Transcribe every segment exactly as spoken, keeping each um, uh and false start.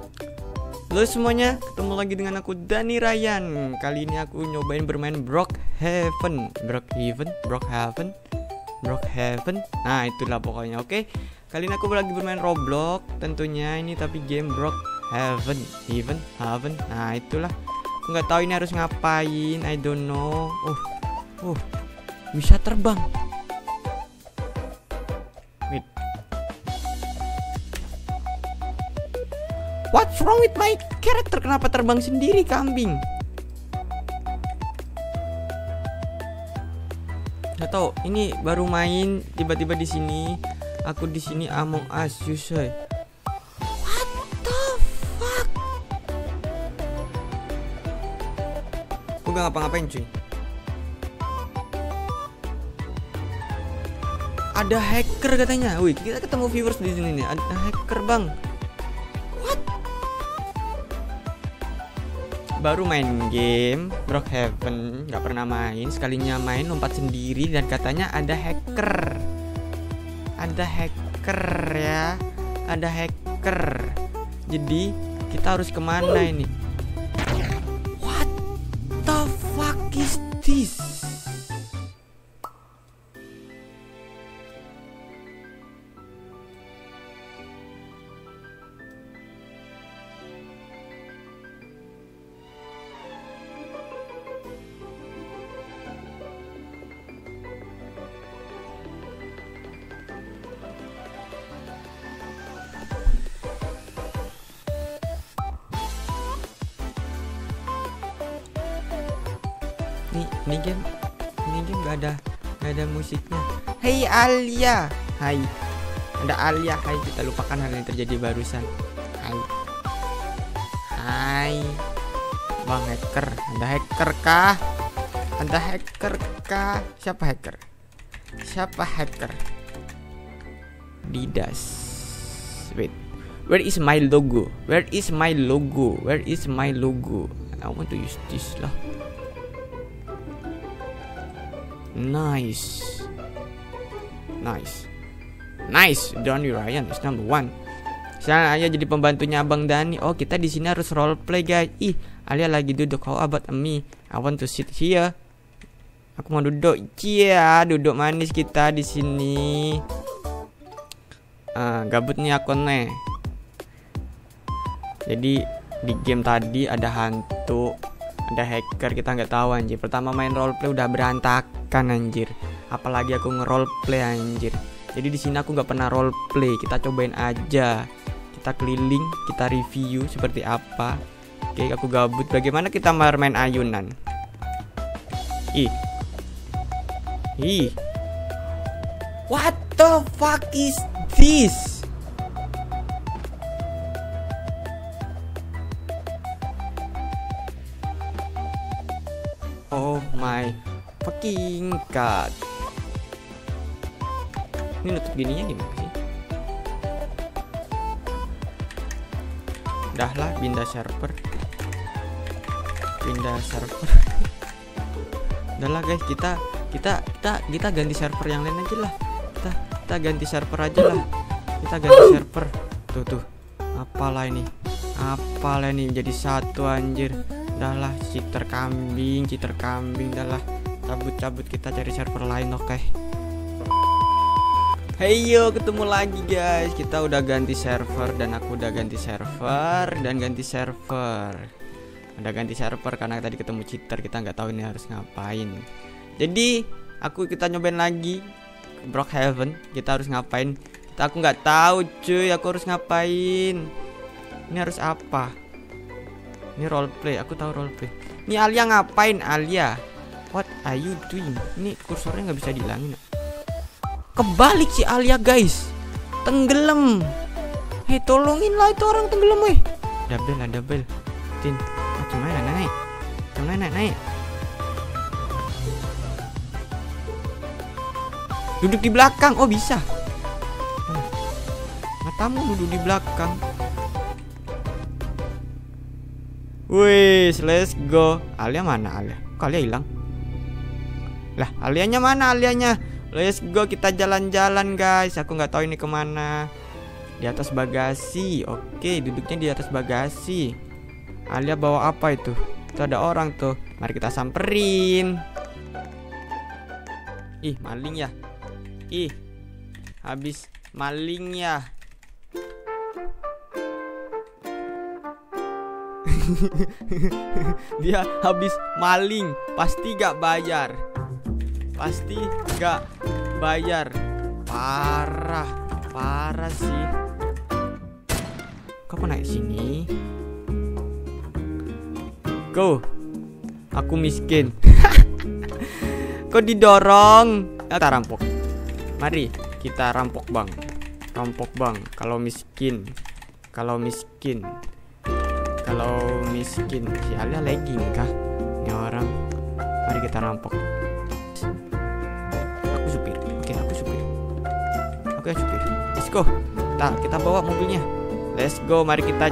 Halo semuanya, ketemu lagi dengan aku Dani Ryan. Kali ini aku nyobain bermain Brookhaven. Brookhaven, Brookhaven, Brookhaven. Nah itulah pokoknya. Oke, kali ini aku lagi bermain Roblox tentunya ini, tapi game Brookhaven, Haven, Haven. Nah itulah. Aku nggak tahu ini harus ngapain. I don't know. Uh, uh, bisa terbang. Wait. What's wrong with my character? Kenapa terbang sendiri kambing? Gak tau. Ini baru main tiba-tiba di sini. Aku di sini Among Us, Yusay. What the fuck? Aku gak ngapa-ngapain cuy. Ada hacker katanya. Wih, kita ketemu viewers di sini nih. Ada hacker bang. Baru main game Brookhaven, nggak pernah main, sekalinya main lompat sendiri dan katanya ada hacker, ada hacker ya, ada hacker. Jadi kita harus kemana ini? What the fuck is this? Nih, ini game, ini game gak ada, gak ada musiknya. Hey Alia, hai. Ada Alia, hai. Kita lupakan hal yang terjadi barusan. Hai, hai. Bang hacker, ada hacker kah? Ada hacker kah? Siapa hacker? Siapa hacker? Didas. Wait, where is my logo? Where is my logo? Where is my logo? I want to use this lah. Nice, nice, nice. Dani Ryan is number one. Sekarang Alia jadi pembantunya Abang Dani. Oh, kita di sini harus roleplay guys. Ih, Alia lagi duduk. How about me? I want to sit here. Aku mau duduk. Cia, duduk manis kita di sini. Ah, gabut nih aku nih. Jadi di game tadi ada hantu, ada hacker, kita nggak tahu anjir. Pertama main roleplay udah berantakan anjir. Apalagi aku nge-roleplay anjir. Jadi di sini aku nggak pernah roleplay. Kita cobain aja. Kita keliling, kita review seperti apa. Oke, aku gabut. Bagaimana kita main ayunan? Ih. Ih. What the fuck is this? Oh my fucking god. Ini nutup gininya gimana sih? Udah lah, pindah server. Pindah server. Udah lah guys, kita kita kita kita ganti server yang lain aja lah. Kita kita ganti server aja lah. Kita ganti server. Tuh tuh. Apalah ini? Apalah ini jadi satu anjir. Udahlah, cheater kambing, cheater kambing, udahlah, cabut-cabut, kita cari server lain. Oke. Okay. Hey yo, ketemu lagi guys. Kita udah ganti server dan aku udah ganti server dan ganti server. Udah ganti server karena tadi ketemu cheater, kita nggak tahu ini harus ngapain. Jadi aku kita nyobain lagi Brookhaven. Kita harus ngapain? Kita aku nggak tahu cuy. Aku harus ngapain? Ini harus apa? Ini roleplay, aku tahu roleplay. Ini Alia ngapain Alia? What are you doing? Ini kursornya nggak bisa dihilangin. Kebalik si Alia guys. Tenggelam. Hei tolongin lah itu orang tenggelam weh. Double lah double. Tin, macam mana naik? Macam mana naik? Duduk di belakang. Oh bisa. Matamu duduk di belakang. Wih, let's go. Alia mana Alia? Kok Alia hilang? Lah, Alianya mana Alianya? Let's go, kita jalan-jalan guys. Aku nggak tahu ini kemana. Di atas bagasi. Oke, duduknya di atas bagasi. Alia bawa apa itu? Itu ada orang tuh. Mari kita samperin. Ih, maling ya. Ih, habis maling ya. Dia habis maling. Pasti gak bayar. Pasti gak bayar. Parah. Parah sih. Kok naik sini? Go. Aku miskin. Kok didorong? Kita rampok. Mari kita rampok bang. Rampok bang. Kalau miskin. Kalau miskin. Kalau miskin. Si Alia lagging kah? Ini orang. Mari kita rampok. Aku supir. Oke, aku supir. Oke, supir. Let's go. Nah, kita bawa mobilnya. Let's go. Mari kita.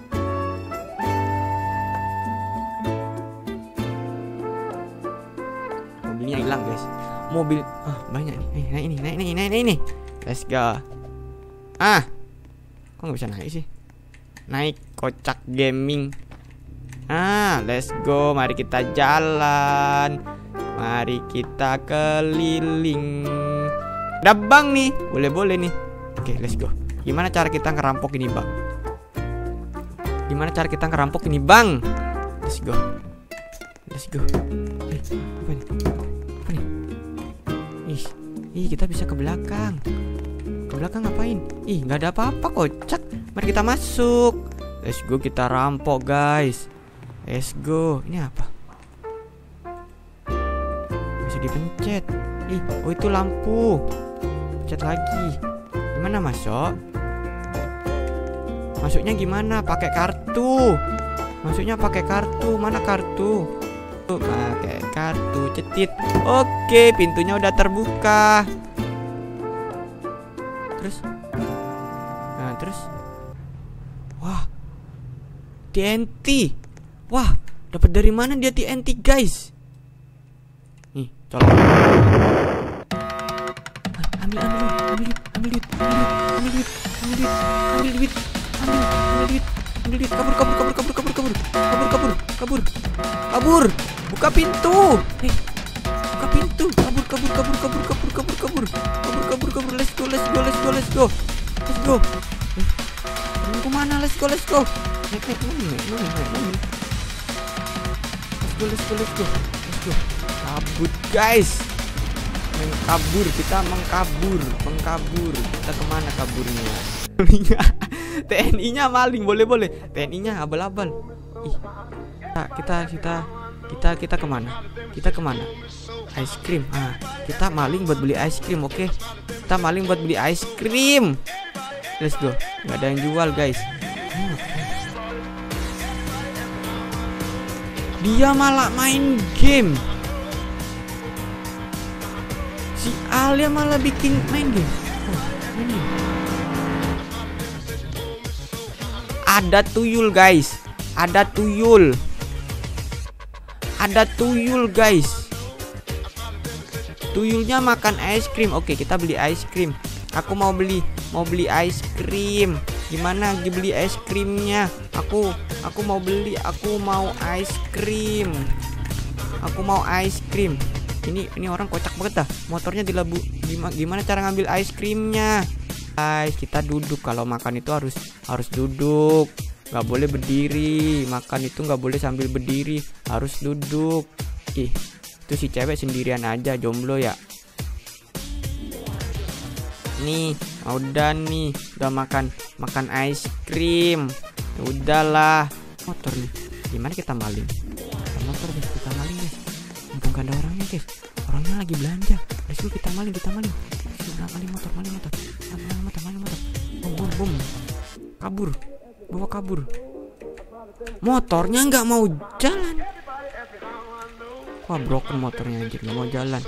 Mobilnya hilang, guys. Mobil. Ah, banyak nih. Naik ini, naik ini, naik ini. Let's go. Ah. Kok nggak bisa naik sih? Naik kocak gaming. Ah, let's go. Mari kita jalan. Mari kita keliling. Ada bang nih. Boleh-boleh nih. Oke, let's go. Gimana cara kita ngerampok ini, bang? Gimana cara kita ngerampok ini, bang? Let's go. Let's go. Eh, apa nih? Apa nih? Ih, ih, kita bisa ke belakang. Ke belakang ngapain? Ih, nggak ada apa-apa, kocak. Mari kita masuk. Let's go, kita rampok, guys. Let's go. Ini apa? Bisa dipencet. Ih, oh itu lampu. Pencet lagi. Gimana masuk? Masuknya gimana? Pakai kartu. Masuknya pakai kartu. Mana kartu? Pakai kartu, cetit. Oke, pintunya udah terbuka. Terus? Nah, terus? Wah, T N T. Wah, dapat dari mana dia T N T, guys? Nih, colok. Ambil, ambil, ambil, ambil duit, ambil duit, ambil duit, ambil duit, ambil, ambil duit, ambil duit, kabur, kabur, kabur, kabur, kabur, kabur, kabur, kabur, kabur, kabur, buka pintu, eh, buka pintu, kabur, kabur, kabur, kabur, kabur, kabur, kabur, kabur, kabur, kabur, let's go, let's go, let's go, let's go, let's go. Mau kemana? Let's go, let's go. Naik, naik, naik, naik, naik, naik, naik. Let's go, let's go, let's go, let's go. Kabur, guys. Mengkabur, kita mengkabur, mengkabur. Kita kemana kaburnya? T N I-nya maling, boleh, boleh. T N I-nya abal-abal. Ih, kita, kita, kita, kita, kita kemana? Kita kemana? Ice cream. Ah, kita maling buat beli ice cream, oke? Okay? Kita maling buat beli ice cream. Let's go. Nggak ada yang jual, guys. Hmm. Dia malah main game. Si Alia malah bikin main game. Oh, main game. Ada tuyul, guys. Ada tuyul. Ada tuyul, guys. Tuyulnya makan es krim. Oke, kita beli es krim. Aku mau beli, mau beli ice cream. Gimana beli es krimnya? Aku, aku mau beli, aku mau ice cream. Aku mau ice cream. Ini, ini orang kocak banget dah. Motornya dilabu. Gimana, gimana cara ngambil ice creamnya? Guys, kita duduk. Kalau makan itu harus, harus duduk. Gak boleh berdiri. Makan itu gak boleh sambil berdiri. Harus duduk. Ih, itu si cewek sendirian aja, jomblo ya. Nih, udah nih, udah makan makan ice cream. Ya udahlah. Motor nih. Gimana kita maling? Kita motor guys, kita maling guys. Mumpung gak ada orangnya guys. Orangnya lagi belanja. Let's go, kita maling, kita maling. Kita maling motor, maling motor. Maling motor, maling motor. Bom, bom, bom. Kabur. Bawa kabur. Motornya nggak mau jalan. Wah, broken motornya anjir, nggak mau jalan.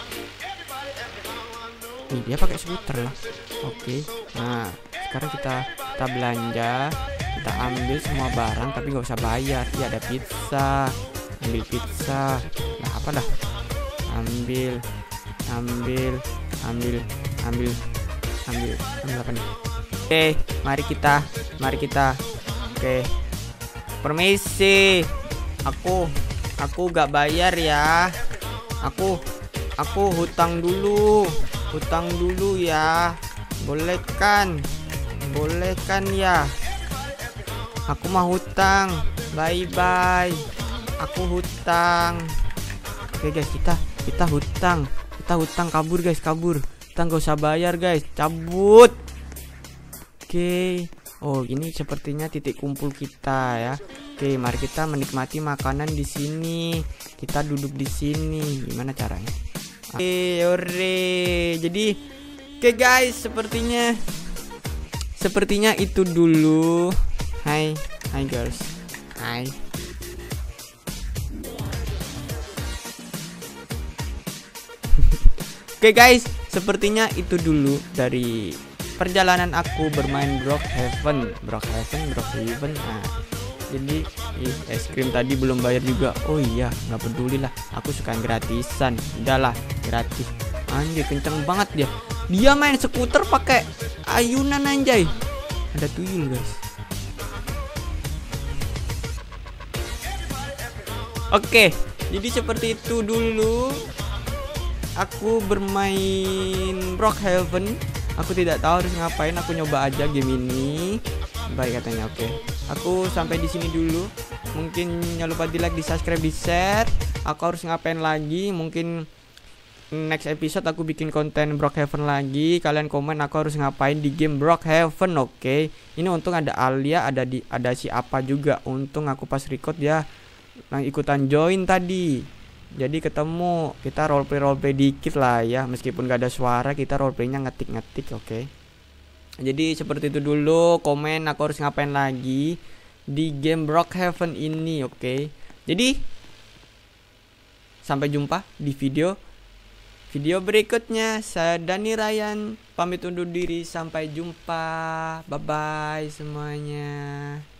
Nih dia pakai skuter lah. Oke, nah sekarang kita kita belanja, kita ambil semua barang tapi nggak usah bayar. Iya ada pizza, ambil pizza. Nah apa dah? Ambil, ambil, ambil, ambil, ambil, ambil apa nih? Oke, mari kita, mari kita. Oke, permisi. Aku, aku gak bayar ya. Aku, aku hutang dulu, hutang dulu ya. Boleh kan? Boleh kan ya? Aku mau hutang. Bye bye. Aku hutang. Oke guys, kita, kita hutang, kita hutang kabur guys, kabur. Kita nggak usah bayar guys, cabut. Oke. Oh, ini sepertinya titik kumpul kita ya. Oke, mari kita menikmati makanan di sini. Kita duduk di sini. Gimana caranya? Oke, ore. Jadi, oke guys, sepertinya sepertinya itu dulu. Hai, hai girls. Hai. Oke guys, sepertinya itu dulu dari perjalanan aku bermain Brookhaven, Brookhaven, Brookhaven. Nah, jadi ih, es krim tadi belum bayar juga. Oh iya, nggak peduli lah. Aku suka yang gratisan. Udahlah, gratis. Anjay, kenceng banget dia. Dia main skuter pakai ayunan anjay. Ada tuyul guys. Oke, jadi seperti itu dulu aku bermain Brookhaven. Aku tidak tahu harus ngapain, aku nyoba aja game ini. Baik katanya, oke. Aku sampai di sini dulu. Mungkin jangan lupa di like, di subscribe, di share. Aku harus ngapain lagi? Mungkin next episode aku bikin konten Brookhaven lagi. Kalian komen aku harus ngapain di game Brookhaven, oke. Ini untung ada Alia, ada di ada si apa juga. Untung aku pas record ya yang ikutan join tadi. Jadi ketemu, kita roleplay roleplay dikit lah ya, meskipun gak ada suara, kita roleplaynya ngetik-ngetik, oke. Okay? Jadi seperti itu dulu. Komen aku harus ngapain lagi di game Brookhaven ini, oke. Okay? Jadi sampai jumpa di video video berikutnya. Saya Dani Ryan pamit undur diri, sampai jumpa, bye bye semuanya.